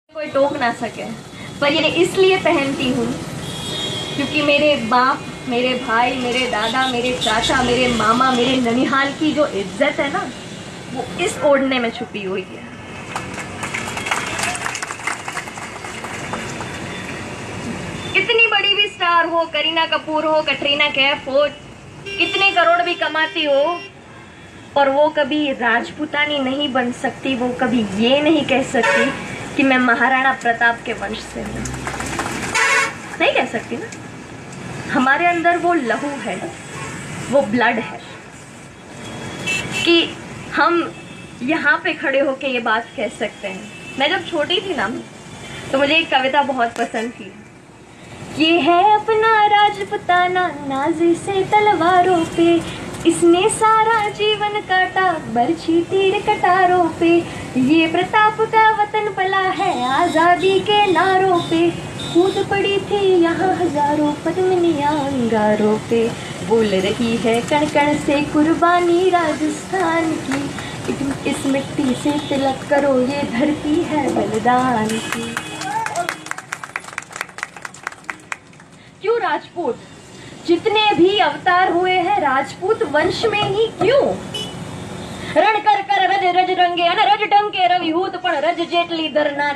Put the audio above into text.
कोई टोक ना सके, पर ये इसलिए पहनती हूँ क्योंकि मेरे बाप, मेरे भाई, मेरे दादा, मेरे चाचा, मेरे मामा, मेरे ननिहाल की जो इज्जत है ना, वो इस ओढ़ने में छुपी हुई है। कितनी बड़ी भी स्टार हो, करीना कपूर हो, कटरीना कैफ हो, कितने करोड़ भी कमाती हो, और वो कभी राजपूतानी नहीं बन सकती। वो कभी ये नहीं कह सकती कि मैं महाराणा प्रताप के वंश से हूँ। नहीं कह सकती ना। हमारे अंदर वो लहू है, वो ब्लड है कि हम यहाँ पे खड़े होके ये बात कह सकते हैं। मैं जब छोटी थी ना, तो मुझे एक कविता बहुत पसंद थी। ये है अपना राजपुताना, नाज से तलवारों पे, इसने सारा जीवन काटा बरछी तीर कटारों पे। ये प्रताप का वतन पला है आजादी के नारों पे, कूद पड़ी थी यहाँ हजारों पद्मिनियां अंगारों पे। बोल रही है कण कण से कुर्बानी राजस्थान की, इस मिट्टी से तिलक करो ये धरती है बलिदान की। क्यों राजपूत? जितने भी अवतार हुए हैं राजपूत वंश में ही क्यों? रण कर कर रज रज रंगे, रज डंके रविहूत पण रज जेटली दरना